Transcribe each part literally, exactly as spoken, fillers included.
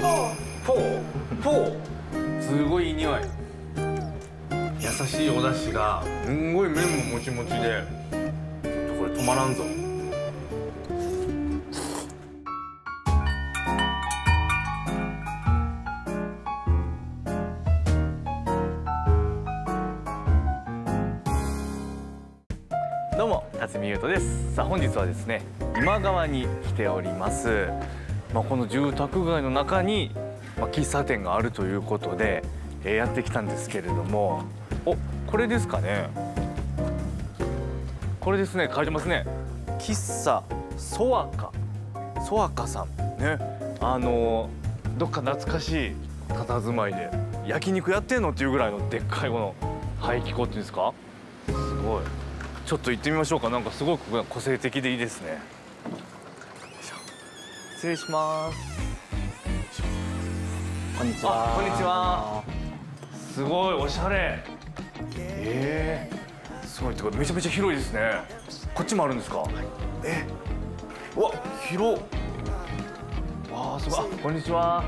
フォーフォーすごいいい匂い。優しいお出汁がすんごい麺ももちもちで、これ止まらんぞ。どうも辰巳ゆうとです。さあ本日はですね、今川に来ております。まあ、この住宅街の中に、まあ、喫茶店があるということで、えー、やってきたんですけれども、お、これですかね。これですね、書いてますね。喫茶ソワカ、ソワカさんね。あのー、どっか懐かしい佇まいで、焼肉やってんのっていうぐらいのでっかいこの排気口っていうんですか。すごい。ちょっと行ってみましょうか。なんかすごく個性的でいいですね。失礼します。 こんにちは。 あ、こんにちは。すごいおしゃれ。ええー、すごいってことめちゃめちゃ広いですね。こっちもあるんですか。はい、え、うわ、広。わあ、すごい。あ、こんにちは。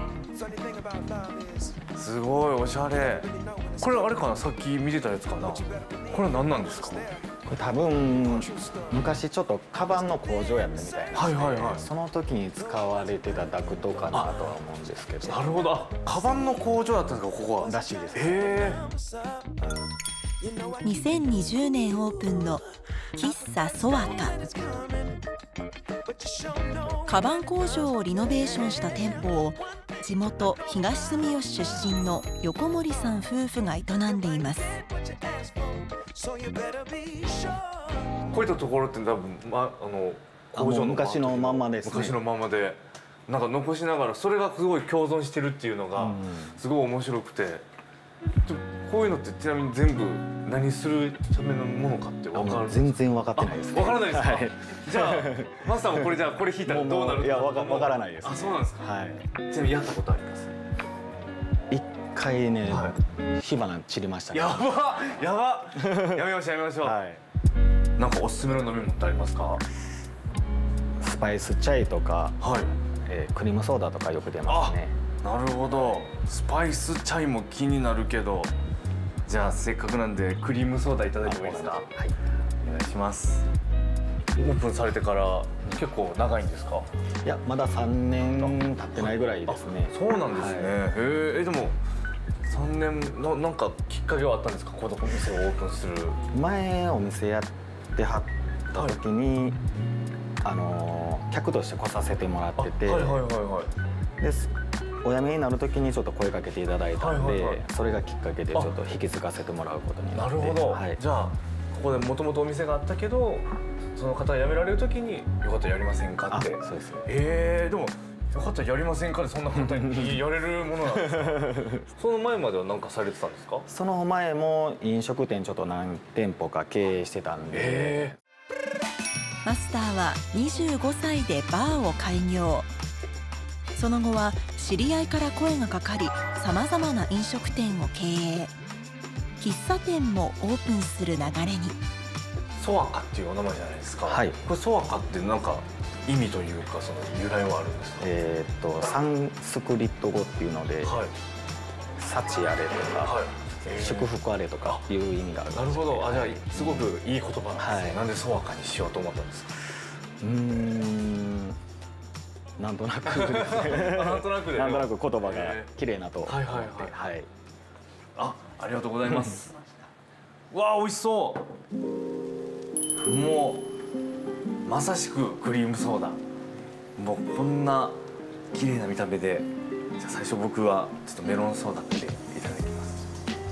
すごいおしゃれ。これあれかな、さっき見てたやつかな。これは何なんですか。 これ多分昔ちょっとカバンの工場やったみたいな。はいはいはい。その時に使われてたダクトかなとは思うんですけど。 なるほど。あ、カバンの工場だったんですか、ここは。 らしいです。 へえ。にせんにじゅうねんオープンの喫茶ソワカ。カバン工場をリノベーションした店舗を地元東住吉出身の横森さん夫婦が営んでいます。 こういったところって多分、ま、あの工場の昔のまんまですね。 昔のままでなんか残しながら、それがすごい共存してるっていうのがすごい面白くて、こういうのってちなみに全部何するためのものかって分かる？ 全然分かってないですね。 分からないですか？はい、じゃあマスターもこれじゃあこれ引いたらどうなる？ いや分からないです、ね。 あ、そうなんですか。はい。ちなみにやったことあります？ 一回ね、はい、火花散りましたね。 やばやばやめましょうやめましょう。はい。なんかおすすめの飲み物ってありますか？ スパイスチャイとか、はい、えー、クリームソーダとかよく出ますね。 なるほど。スパイスチャイも気になるけど、じゃあせっかくなんでクリームソーダいただいてもいいですか？はい、お願いします。オープンされてから結構長いんですか？ いや、まださんねん経ってないぐらいですね。 そうなんですね。はい、へえ、でもさんねんのなんかきっかけはあったんですか？このお店をオープンする前お店やってはった時に、はい、あの客として来させてもらってて、はいはいはいはい。でお辞めになる時にちょっと声かけていただいたので、それがきっかけでちょっと引き継がせてもらうことになって。なるほど。はい、 じゃあここでもともとお店があったけど、その方が辞められる時によかったらやりませんかって。 そうですね。 ええ、でもよかったらやりませんかでそんな簡単にやれるものなんですか？その前までは何かされてたんですか？ その前も飲食店ちょっと何店舗か経営してたんで。えーマスターはにじゅうごさいでバーを開業。その後は知り合いから声がかかり、さまざまな飲食店を経営。喫茶店もオープンする流れに。 ソワカっていうお名前じゃないですか。 はい。 これソワカってなんか意味というか、その由来はあるんですか？ えっとサンスクリット語っていうので、はい、幸あれとか、はい、祝福あれとかいう意味があるんです。 なるほど。あ、じゃあすごくいい言葉なんですね。はい、なんでソワカにしようと思ったんですか？ うーん、なんとなくですね。 なんとなくで。 なんとなく言葉が綺麗なと思って。はいはいはい。 あ、ありがとうございます。わあ、美味しそう。もうまさしくクリームソーダ。もうこんな綺麗な見た目で、じゃあ最初僕はちょっとメロンソーダっていただきます。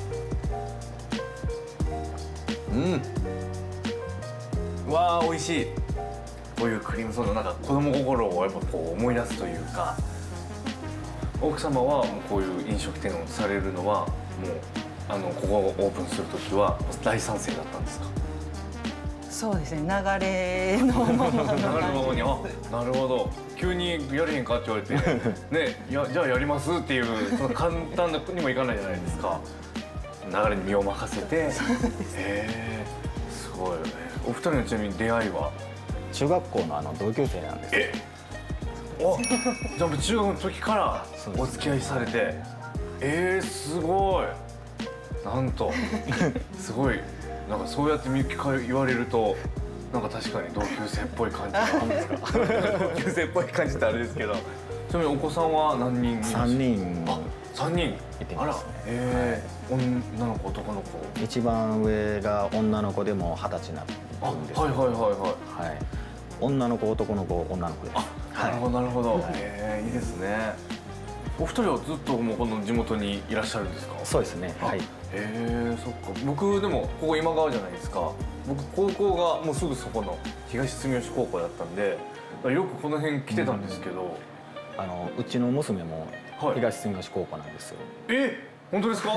うん。わあ、美味しい。こういうクリームソーダ、なんか子供心をやっぱこう思い出すというか。奥様はもうこういう飲食店をされるのはもうあのここをオープンする時は大賛成だったんですか？ そうですね、流れのまま流れのままに、あ、なるほど。急にやれへんかって言われてね、いやじゃあやりますっていうその簡単なにもいかないじゃないですか。流れに身を任せて。へえ、すごい。お二人のちなみに出会いは？ 中学校のあの同級生なんです。 え、 お、じゃあ中学の時からお付き合いされて、えー、すごい。なんとすごいなんかそうやってみゆきから言われるとなんか確かに同級生っぽい感じなんですか。同級生っぽい感じってあれですけど。ちなみにお子さんは何人いますか？ さんにん。 あ、三人。 いてますね。 ええ、女の子男の子。 一番上が女の子でも二十歳になってるんです。 はいはいはいはい。 はい。女の子男の子女の子です。 なるほどなるほど。ええ、いいですね。お二人はずっともうこの地元にいらっしゃるんですか？ そうですね。はい。 へえ、そっか。僕でもここ今川じゃないですか。僕高校がもうすぐそこの東住吉高校だったんで、よくこの辺来てたんですけど、 あのうちの娘も東住吉高校なんですよ。 え、本当ですか？はい。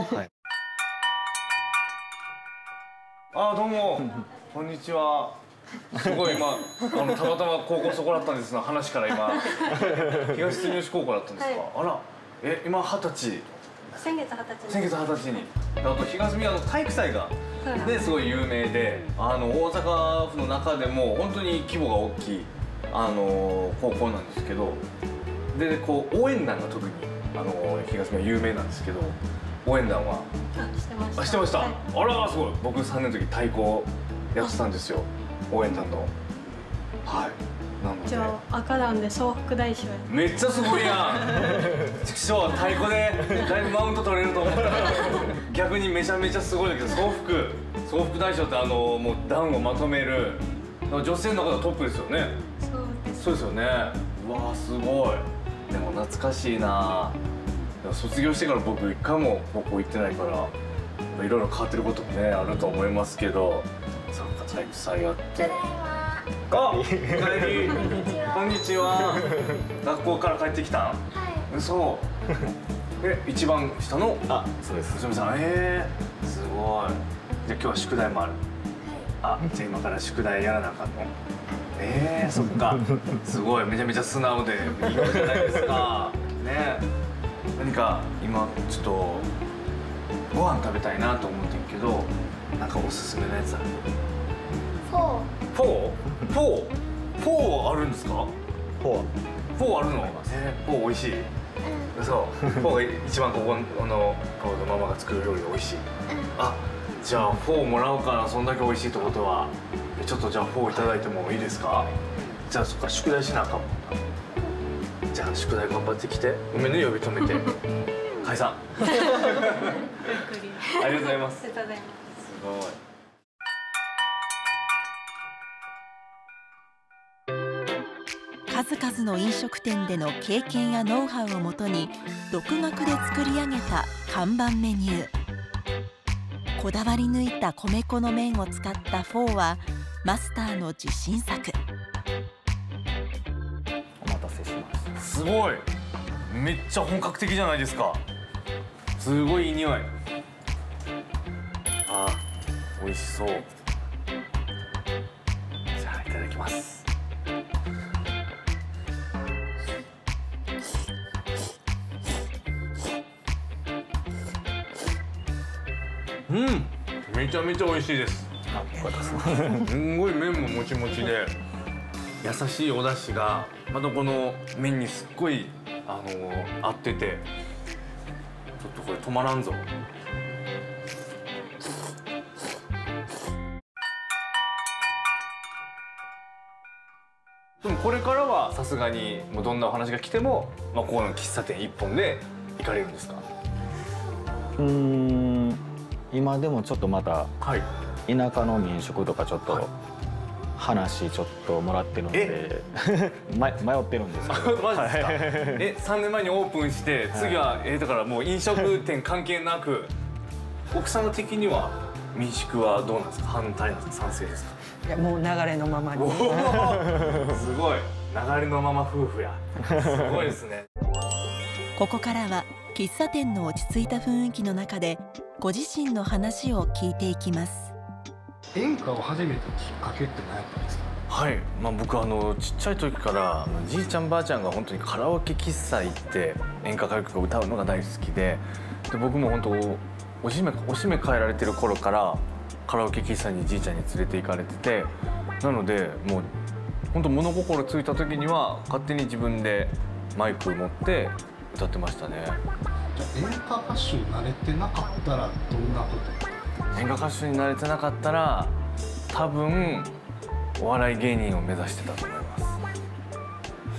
あ、どうもこんにちは。すごい今あのたまたま高校そこだったんですが、話から今東住吉高校だったんですか？あら、え、今二十歳。 先月二十歳。 先月二十歳に。あと東住あの体育祭がねすごい有名で、あの大阪府の中でも本当に規模が大きいあの高校なんですけど、でこう応援団が特にあの東住は有名なんですけど、応援団はあ、してました。 あ、してました。 はい、 あらすごい。僕さんねんの時太鼓やってたんですよ。応援団の。はい。なので。 一応赤団で総副大将。 めっちゃすごいやん。ちくしょう太鼓でだいぶマウント取れると思ったら逆にめちゃめちゃすごいんだけど、総副総副大将ってあのもう団をまとめる女性の中でトップですよね。 そうです。 そうですよね。うわーすごい。でも懐かしいな。卒業してから僕一回も高校行ってないからいろいろ変わってることもねあると思いますけど、そうか体育祭あって。あ、おかえり。こんにちは。学校から帰ってきたん？はい。そう。え、一番下のあ、そうです。 娘さん、ええ、すごい。じゃあ今日は宿題もある。あ、じゃあ今から宿題やらなあかんの？ええ、そっか。すごい、めちゃめちゃ素直でいい子じゃないですか。ね。何か今ちょっとご飯食べたいなと思ってんけど、なんかおすすめのやつある？ フォー。 フォー？フォー？フォーあるんですか？ フォー。 フォーあるの？えー、フォー美味しい？うん。そう。フォーが一番ここあのこのママが作る料理が美味しい。うん。あ、じゃあフォーもらおうかな。そんだけ美味しいってことは、ちょっとじゃあフォーいただいてもいいですか？じゃあそっか宿題しなあかんもんな。じゃあ宿題頑張ってきて。ごめんね呼び止めて。解散。ありがとうございます。 ありがとうございます。 すごい。 数々の飲食店での経験やノウハウをもとに独学で作り上げた看板メニュー。こだわり抜いた米粉の麺を使ったフォーはマスターの自信作。 お待たせしますごい。めっちゃ本格的じゃないですか。すごいいい匂い。あ、美味しそう。じゃあいただきます。うん、めちゃめちゃ美味しいです。 あ、よかったです。 すんごい麺ももちもちで優しいお出汁がまたこの麺にすっごいあの合ってて、ちょっとこれ止まらんぞ。でもこれからはさすがにもうどんなお話が来ても、まあ、ここの喫茶店一本で行かれるんですか？ うーん、今でもちょっとまたはい。 田舎の民宿とかちょっと話ちょっともらってるんで迷ってるんですけど。 マジですか？え、さんねんまえにオープンして次はえだからもう飲食店関係なく奥様的には民宿はどうなんですか？反対なんですか？賛成ですか？ いやもう流れのままに。 おーすごい流れのまま夫婦や。すごいですね。 ここからは喫茶店の落ち着いた雰囲気の中でご自身の話を聞いていきます。 演歌を始めたきっかけって何やったんですか？ はい、まあ、僕あのちっちゃい時からじいちゃんばあちゃんが本当にカラオケ喫茶行って演歌歌謡曲を歌うのが大好きで、で僕も本当おしめおしめ変えられてる頃からカラオケ喫茶にじいちゃんに連れて行かれてて、なのでもう本当物心ついた時には勝手に自分でマイク持って歌ってましたね。 じゃあ演歌歌手に慣れてなかったらどんなこと？ 演歌歌手になれてなかったら多分お笑い芸人を目指してたと思います。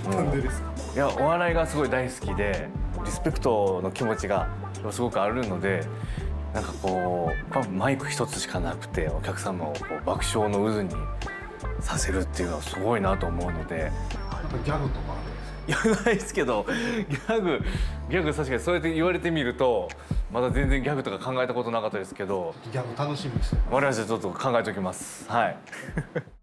なんでですか？ いや、お笑いがすごい大好きでリスペクトの気持ちがすごくあるので、なんかこうマイク一つしかなくてお客様をこう爆笑の渦にさせるっていうのはすごいなと思うので。 なんかギャグとかあるんですか？ いや、ないですけど、ギャグギャグ確かにそうやって言われてみるとまだ全然ギャグとか考えたことなかったですけど、 ギャグ楽しみにしてます。 我々はちょっと考えておきます。はい